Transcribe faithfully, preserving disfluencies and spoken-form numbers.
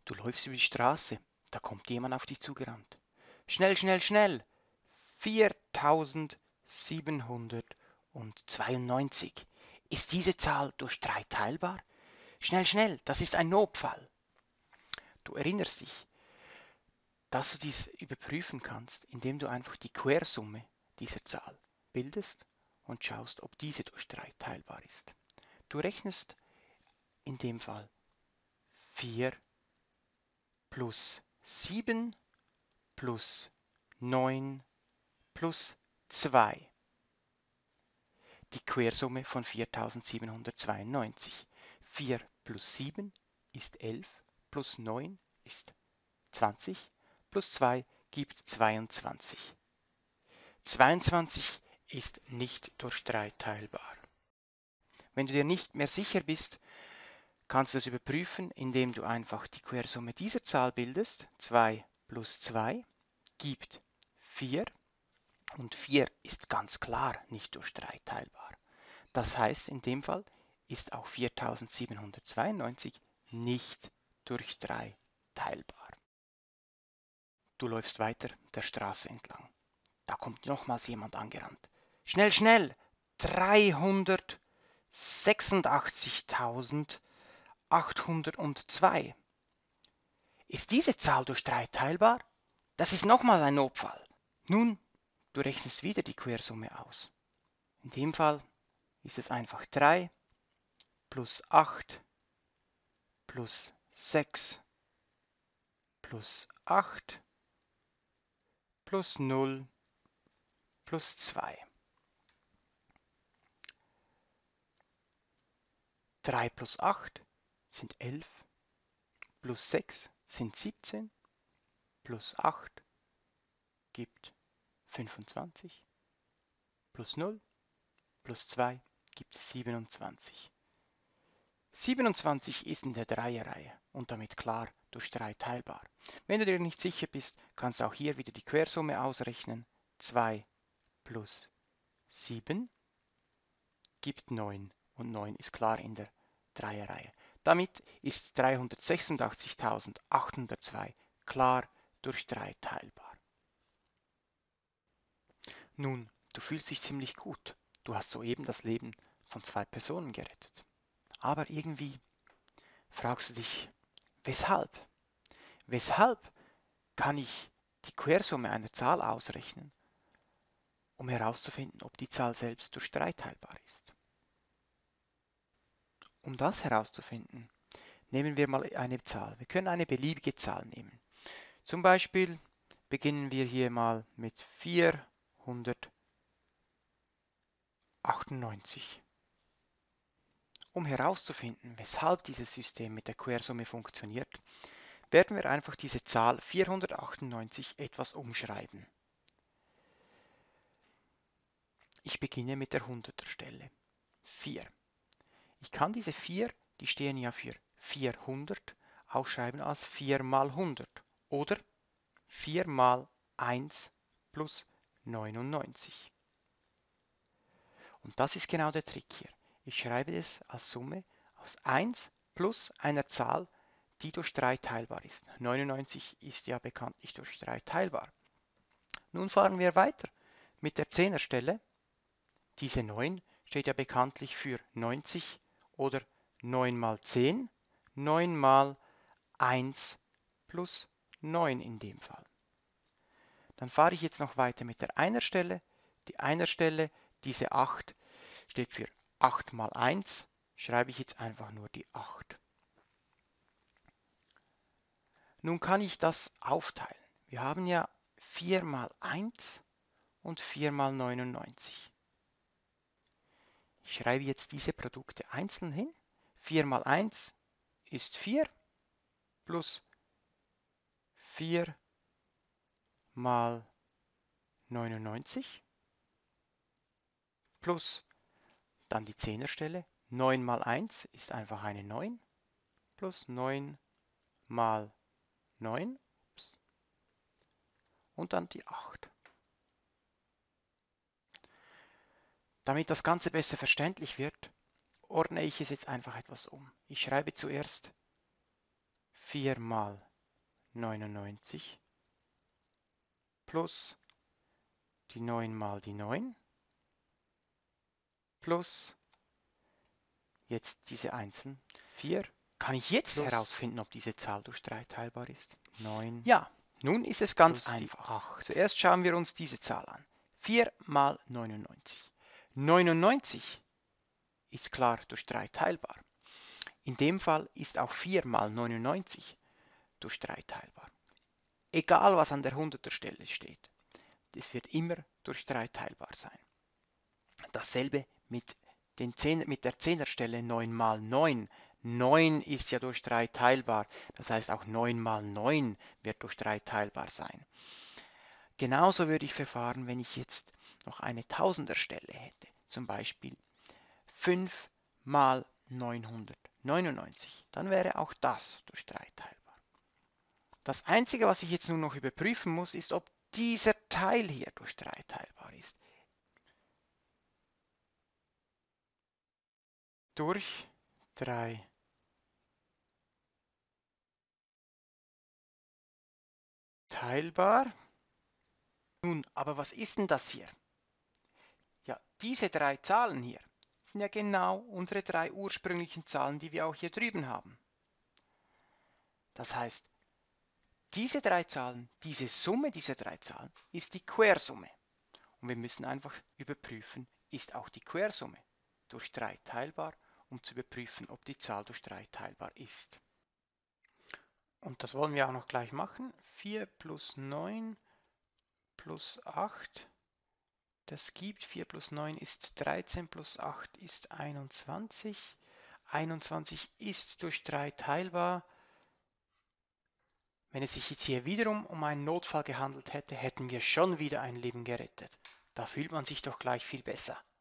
Du läufst über die Straße, da kommt jemand auf dich zugerannt. Schnell, schnell, schnell! viertausendsiebenhundertzweiundneunzig. Ist diese Zahl durch drei teilbar? Schnell, schnell, das ist ein Notfall. Du erinnerst dich, dass du dies überprüfen kannst, indem du einfach die Quersumme dieser Zahl bildest und schaust, ob diese durch drei teilbar ist. Du rechnest in dem Fall vier plus sieben plus neun plus zwei. Die Quersumme von viertausendsiebenhundertzweiundneunzig. vier plus sieben ist elf, plus neun ist zwanzig, plus zwei gibt zweiundzwanzig. zweiundzwanzig ist nicht durch drei teilbar. Wenn du dir nicht mehr sicher bist, kannst du es überprüfen, indem du einfach die Quersumme dieser Zahl bildest. zwei plus zwei gibt vier und vier ist ganz klar nicht durch drei teilbar. Das heißt, in dem Fall ist auch viertausendsiebenhundertzweiundneunzig nicht durch drei teilbar. Du läufst weiter der Straße entlang. Da kommt nochmals jemand angerannt. Schnell, schnell! dreihundertsechsundachtzigtausendachthundertzwei. Ist diese Zahl durch drei teilbar? Das ist nochmal ein Notfall. Nun, du rechnest wieder die Quersumme aus. In dem Fall ist es einfach drei plus acht plus sechs plus acht plus null plus zwei. drei plus acht sind elf, plus sechs sind siebzehn, plus acht gibt fünfundzwanzig, plus null plus zwei gibt siebenundzwanzig. siebenundzwanzig ist in der Dreierreihe und damit klar durch drei teilbar. Wenn du dir nicht sicher bist, kannst du auch hier wieder die Quersumme ausrechnen. zwei plus sieben gibt neun und neun ist klar in der Dreierreihe. Damit ist dreihundertsechsundachtzigtausendachthundertzwei klar durch drei teilbar. Nun, du fühlst dich ziemlich gut. Du hast soeben das Leben von zwei Personen gerettet. Aber irgendwie fragst du dich, weshalb? Weshalb kann ich die Quersumme einer Zahl ausrechnen, um herauszufinden, ob die Zahl selbst durch drei teilbar ist? Um das herauszufinden, nehmen wir mal eine Zahl. Wir können eine beliebige Zahl nehmen. Zum Beispiel beginnen wir hier mal mit vierhundertachtundneunzig. Um herauszufinden, weshalb dieses System mit der Quersumme funktioniert, werden wir einfach diese Zahl vierhundertachtundneunzig etwas umschreiben. Ich beginne mit der hunderter Stelle. vier. Ich kann diese vier, die stehen ja für vierhundert, ausschreiben als vier mal hundert oder vier mal eins plus neunundneunzig. Und das ist genau der Trick hier. Ich schreibe es als Summe aus eins plus einer Zahl, die durch drei teilbar ist. neunundneunzig ist ja bekanntlich durch drei teilbar. Nun fahren wir weiter mit der Zehnerstelle. Diese neun steht ja bekanntlich für neunzig oder neun mal zehn, neun mal eins plus neun in dem Fall. Dann fahre ich jetzt noch weiter mit der Einerstelle. Die Einerstelle, diese acht, steht für acht mal eins, schreibe ich jetzt einfach nur die acht. Nun kann ich das aufteilen. Wir haben ja vier mal eins und vier mal neunundneunzig. Ich schreibe jetzt diese Produkte einzeln hin. vier mal eins ist vier plus vier mal neunundneunzig plus dann die Zehnerstelle. neun mal eins ist einfach eine neun plus neun mal neun und dann die acht. Damit das Ganze besser verständlich wird, ordne ich es jetzt einfach etwas um. Ich schreibe zuerst vier mal neunundneunzig plus die neun mal die neun plus jetzt diese Einsen, vier. Kann ich jetzt plus herausfinden, ob diese Zahl durch drei teilbar ist? neun. Ja, nun ist es ganz einfach. Zuerst schauen wir uns diese Zahl an. vier mal neunundneunzig. neunundneunzig ist klar durch drei teilbar. In dem Fall ist auch vier mal neunundneunzig durch drei teilbar. Egal was an der hunderter Stelle steht, es wird immer durch drei teilbar sein. Dasselbe mit, den zehn, mit der Zehnerstelle neun mal neun. neun ist ja durch drei teilbar, das heißt auch neun mal neun wird durch drei teilbar sein. Genauso würde ich verfahren, wenn ich jetzt noch eine Tausenderstelle hätte, zum Beispiel fünf mal neunhundertneunundneunzig, dann wäre auch das durch drei teilbar. Das Einzige, was ich jetzt nur noch überprüfen muss, ist, ob dieser Teil hier durch drei teilbar ist. Durch drei teilbar. Nun, aber was ist denn das hier? Ja, diese drei Zahlen hier sind ja genau unsere drei ursprünglichen Zahlen, die wir auch hier drüben haben. Das heißt, diese drei Zahlen, diese Summe dieser drei Zahlen ist die Quersumme. Und wir müssen einfach überprüfen, ist auch die Quersumme durch drei teilbar, um zu überprüfen, ob die Zahl durch drei teilbar ist. Und das wollen wir auch noch gleich machen. vier plus neun plus acht, das gibt vier plus neun ist dreizehn plus acht ist einundzwanzig. einundzwanzig ist durch drei teilbar. Wenn es sich jetzt hier wiederum um einen Notfall gehandelt hätte, hätten wir schon wieder ein Leben gerettet. Da fühlt man sich doch gleich viel besser.